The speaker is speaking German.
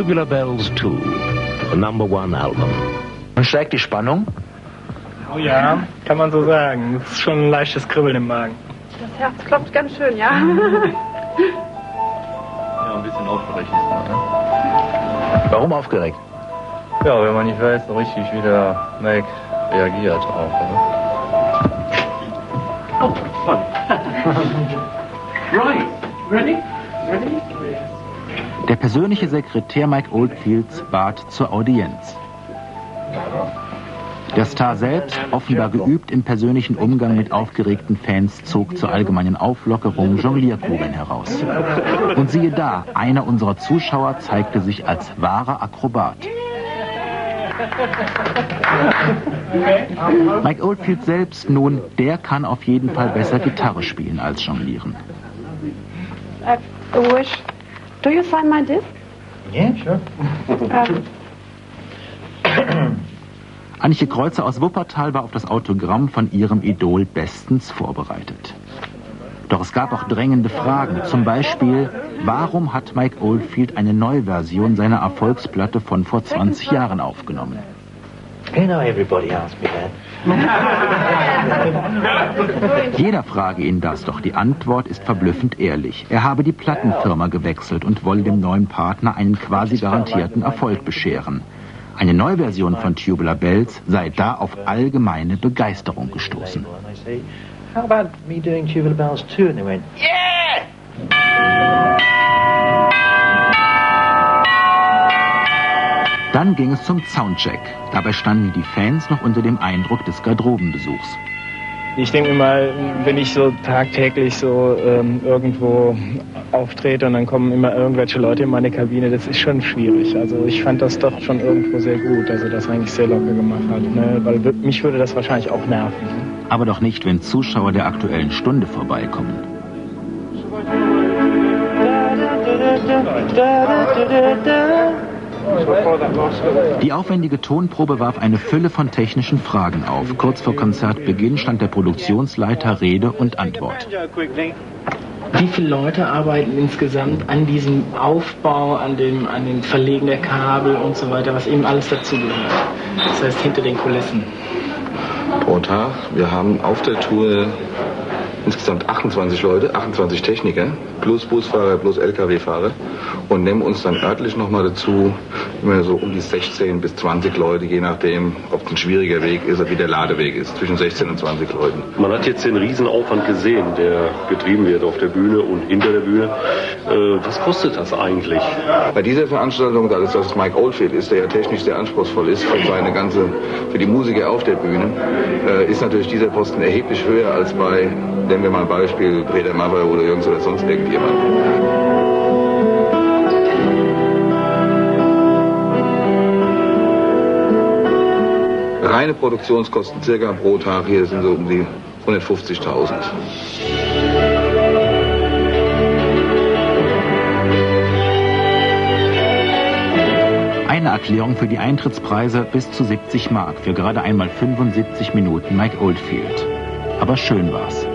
Tubular Bells 2, the #1 album. Und steigt die Spannung? Oh ja, kann man so sagen. Es ist schon ein leichtes Kribbeln im Magen. Das Herz klopft ganz schön, ja. Ja, ein bisschen aufgeregt ist man, ne? Warum aufgeregt? Ja, wenn man nicht weiß so richtig, wie der Mike reagiert auch. Ne? Oh, fun. Right. Ready? Ready? Der persönliche Sekretär Mike Oldfields bat zur Audienz. Der Star selbst, offenbar geübt im persönlichen Umgang mit aufgeregten Fans, zog zur allgemeinen Auflockerung Jonglierkugeln heraus. Und siehe da, einer unserer Zuschauer zeigte sich als wahrer Akrobat. Mike Oldfield selbst nun, der kann auf jeden Fall besser Gitarre spielen als jonglieren. I wish. Do you sign my disc? Yeah, sure. Antje Kreuzer aus Wuppertal war auf das Autogramm von ihrem Idol bestens vorbereitet. Doch es gab auch drängende Fragen. Zum Beispiel, warum hat Mike Oldfield eine Neuversion seiner Erfolgsplatte von vor 20 Jahren aufgenommen? You know, everybody asks me that. Jeder frage ihn das, doch die Antwort ist verblüffend ehrlich. Er habe die Plattenfirma gewechselt und wolle dem neuen Partner einen quasi garantierten Erfolg bescheren. Eine Neuversion von Tubular Bells sei da auf allgemeine Begeisterung gestoßen. How about me doing Tubular Bells 2? And they went, yeah! Dann ging es zum Soundcheck. Dabei standen die Fans noch unter dem Eindruck des Garderobenbesuchs. Ich denke mir mal, wenn ich so tagtäglich so irgendwo auftrete und dann kommen immer irgendwelche Leute in meine Kabine, das ist schon schwierig. Also ich fand das doch schon irgendwo sehr gut, also das eigentlich sehr locker gemacht hat, ne? Weil mich würde das wahrscheinlich auch nerven. Aber doch nicht, wenn Zuschauer der Aktuellen Stunde vorbeikommen. Die aufwendige Tonprobe warf eine Fülle von technischen Fragen auf. Kurz vor Konzertbeginn stand der Produktionsleiter Rede und Antwort. Wie viele Leute arbeiten insgesamt an diesem Aufbau, an dem Verlegen der Kabel und so weiter, was eben alles dazugehört? Das heißt, hinter den Kulissen. Pro Tag. Wir haben auf der Tour insgesamt 28 Leute, 28 Techniker, plus Busfahrer, plus LKW-Fahrer und nehmen uns dann örtlich nochmal dazu immer so um die 16 bis 20 Leute, je nachdem, ob es ein schwieriger Weg ist oder wie der Ladeweg ist, zwischen 16 und 20 Leuten. Man hat jetzt den Riesenaufwand gesehen, der betrieben wird auf der Bühne und hinter der Bühne. Was kostet das eigentlich? Bei dieser Veranstaltung, da das Mike Oldfield ist, der ja technisch sehr anspruchsvoll ist für die Musiker auf der Bühne, ist natürlich dieser Posten erheblich höher als bei, nehmen wir mal ein Beispiel, Peter Maffay oder Jungs oder sonst irgendjemand. Reine Produktionskosten circa pro Tag hier sind so um die 150.000. Eine Erklärung für die Eintrittspreise bis zu 70 Mark für gerade einmal 75 Minuten Mike Oldfield. Aber schön war's.